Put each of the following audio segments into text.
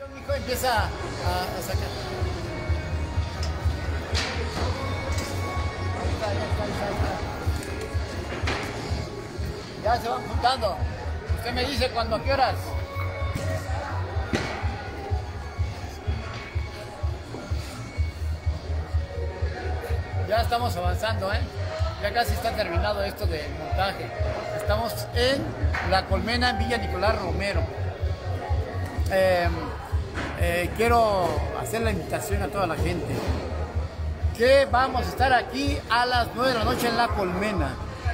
Hijo, empieza a sacar. Ya se van juntando. Usted me dice cuándo, qué horas. Ya estamos avanzando, ya casi está terminado esto del montaje. Estamos en La Colmena, en Villa Nicolás Romero. Quiero hacer la invitación a toda la gente que vamos a estar aquí a las 9 de la noche en La Colmena.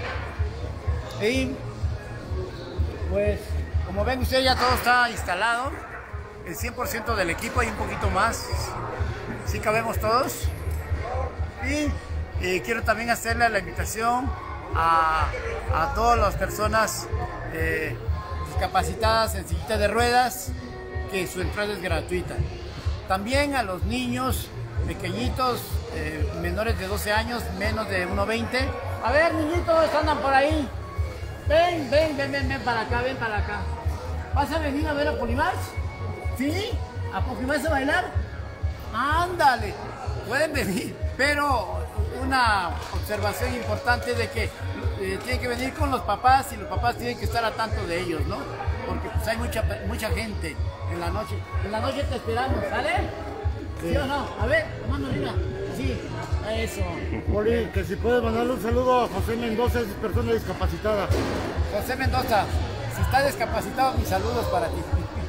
Y pues como ven ustedes, ya todo está instalado, el 100% del equipo y un poquito más. ¿Sí cabemos todos? Y quiero también hacerle la invitación a todas las personas discapacitadas en sillitas de ruedas, que su entrada es gratuita. También a los niños pequeñitos, menores de 12 años, menos de 1,20. A ver, niñitos, andan por ahí. Ven para acá, ven para acá. ¿Vas a venir a ver a Polymarch? ¿Sí? ¿A Polymarch a bailar? Ándale, pueden venir, pero una observación importante de que tienen que venir con los papás y los papás tienen que estar a tanto de ellos, ¿no? Porque pues hay mucha gente en la noche. En la noche te esperamos, ¿sale? ¿Sí o no? A ver, mano arriba. Sí, eso. Poli, que si puedes mandarle un saludo a José Mendoza, es persona discapacitada. José Mendoza, si está discapacitado, mis saludos para ti.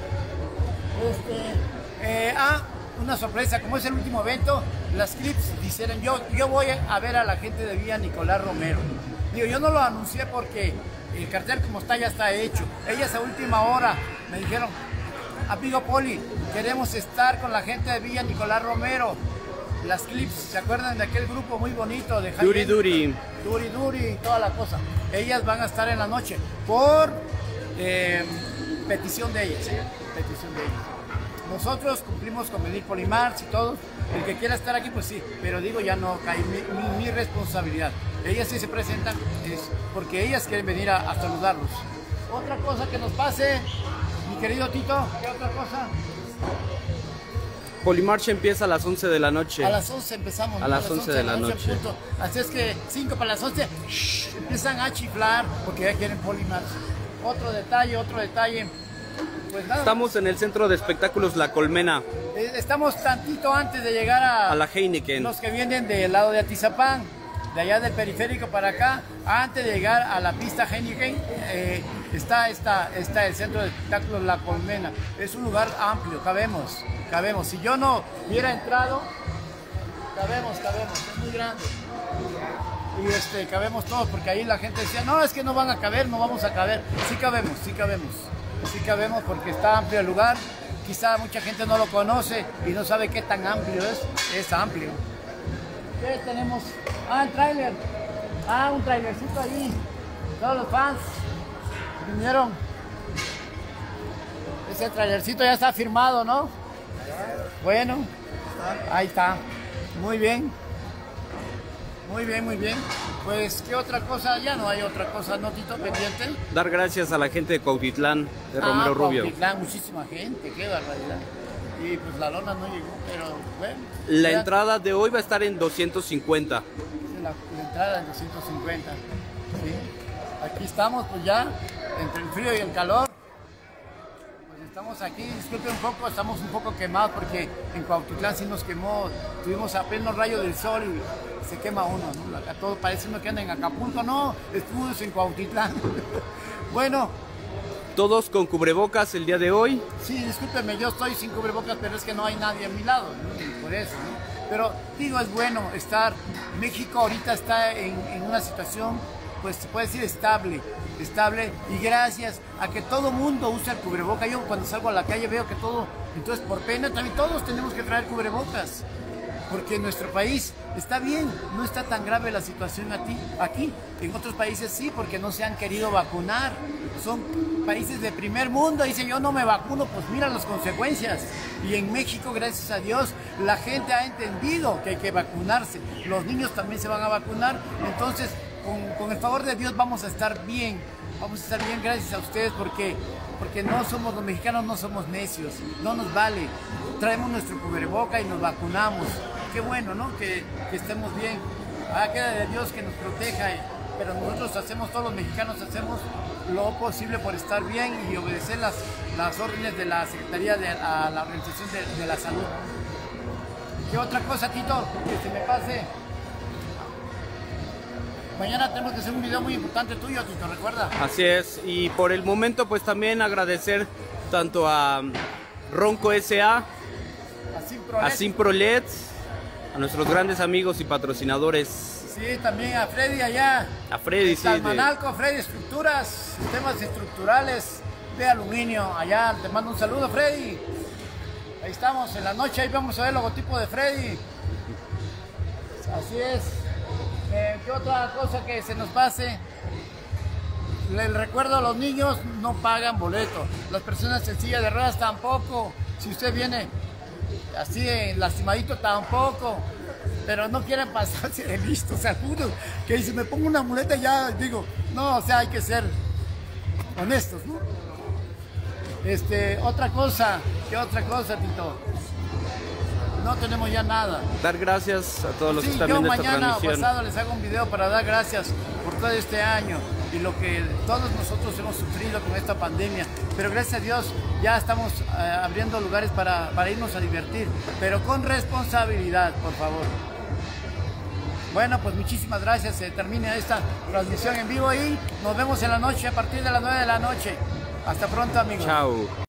Una sorpresa, como es el último evento, las clips dijeron, yo voy a ver a la gente de Villa Nicolás Romero. Digo, yo no lo anuncié porque el cartel como está ya está hecho. Ellas a última hora me dijeron, amigo Poli, queremos estar con la gente de Villa Nicolás Romero. Las clips, ¿se acuerdan de aquel grupo muy bonito de Duri Duri? Duri Duri y toda la cosa. Ellas van a estar en la noche por petición de ellas, petición de ellas. Nosotros cumplimos con venir Polymarch y todo. El que quiera estar aquí, pues sí, pero digo, ya no cae mi responsabilidad. Ellas sí se presentan, es porque ellas quieren venir a saludarlos. Otra cosa que nos pase, mi querido Tito, ¿qué otra cosa? Polymarch empieza a las 11 de la noche. A las 11 empezamos. A las 11 de la noche. Así es que 5 para las 11 empiezan a chiflar porque ya quieren Polymarch. Otro detalle. Pues nada. Estamos en el centro de espectáculos La Colmena. Estamos tantito antes de llegar a la Heineken. Los que vienen del lado de Atizapán, de allá del periférico para acá, antes de llegar a la pista Heineken, está el centro de espectáculos La Colmena. Es un lugar amplio, cabemos. Si yo no hubiera entrado, cabemos, es muy grande. Y cabemos todos, porque ahí la gente decía, no, es que no van a caber, no vamos a caber. Sí cabemos porque está amplio el lugar. Quizá mucha gente no lo conoce y no sabe qué tan amplio es amplio. ¿Qué tenemos? El tráiler. Un trailercito ahí. Todos los fans vinieron. Ese trailercito ya está firmado, ¿no? Bueno, ahí está. Muy bien. Pues, ¿qué otra cosa? Ya no hay otra cosa, ¿no, Tito, pendiente? Dar gracias a la gente de Cuautitlán, de Romero Rubio. Cuautitlán, muchísima gente, qué barbaridad. Y pues la lona no llegó, pero bueno. La entrada de hoy va a estar en 250. La entrada en 250, sí. Aquí estamos, pues ya, entre el frío y el calor. Pues estamos aquí, disculpe un poco, estamos un poco quemados porque en Cuautitlán sí nos quemó. Tuvimos a pleno rayo del sol y se quema uno, ¿no? Acá todo parece uno que anda en Acapulco, no, estuvimos en Cuautitlán. Bueno. Todos con cubrebocas el día de hoy. Sí, discúlpeme, yo estoy sin cubrebocas, pero es que no hay nadie a mi lado, ¿no? Por eso, ¿no? Pero digo, es bueno estar. México ahorita está en una situación, pues se puede decir estable, y gracias a que todo mundo usa el cubreboca. Yo cuando salgo a la calle veo que todo, entonces por pena también todos tenemos que traer cubrebocas. Porque en nuestro país está bien, no está tan grave la situación aquí. En otros países sí, porque no se han querido vacunar. Son países de primer mundo. Dice, yo no me vacuno, pues mira las consecuencias. Y en México, gracias a Dios, la gente ha entendido que hay que vacunarse. Los niños también se van a vacunar. Entonces, con el favor de Dios vamos a estar bien. Vamos a estar bien gracias a ustedes porque porque no somos, los mexicanos no somos necios, no nos vale. Traemos nuestro cubreboca y nos vacunamos. Qué bueno, ¿no? Que estemos bien. Queda de Dios que nos proteja, pero nosotros todos los mexicanos hacemos lo posible por estar bien y obedecer las órdenes de la Secretaría a la Organización de la Salud. ¿Qué otra cosa, Tito, que se me pase? Mañana tenemos que hacer un video muy importante tuyo, Tito, ¿recuerda? Así es, y por el momento pues también agradecer tanto a Ronco S.A., a Simprolet, a nuestros grandes amigos y patrocinadores. Sí, también a Freddy allá. A Freddy, sí. Manalco, Freddy Estructuras, sistemas estructurales de aluminio. Allá te mando un saludo, Freddy. Ahí estamos, en la noche ahí vamos a ver el logotipo de Freddy. Así es. ¿Qué otra cosa que se nos pase? Les recuerdo, a los niños no pagan boleto. Las personas en silla de ruedas tampoco. Si usted viene así lastimadito tampoco. Pero no quieren pasarse de listos algunos. Que dicen, me pongo una muleta y ya digo, no, o sea, hay que ser honestos, ¿no? Otra cosa, ¿qué otra cosa, Tito? No tenemos ya nada. Dar gracias a todos los que están yo viendo esta mañana o transmisión. pasado les hago un video para dar gracias por todo este año y lo que todos nosotros hemos sufrido con esta pandemia. Pero gracias a Dios ya estamos abriendo lugares para irnos a divertir, pero con responsabilidad, por favor. Bueno, pues muchísimas gracias. Se termina esta transmisión en vivo y nos vemos en la noche a partir de las 9 de la noche. Hasta pronto, amigos. Chao.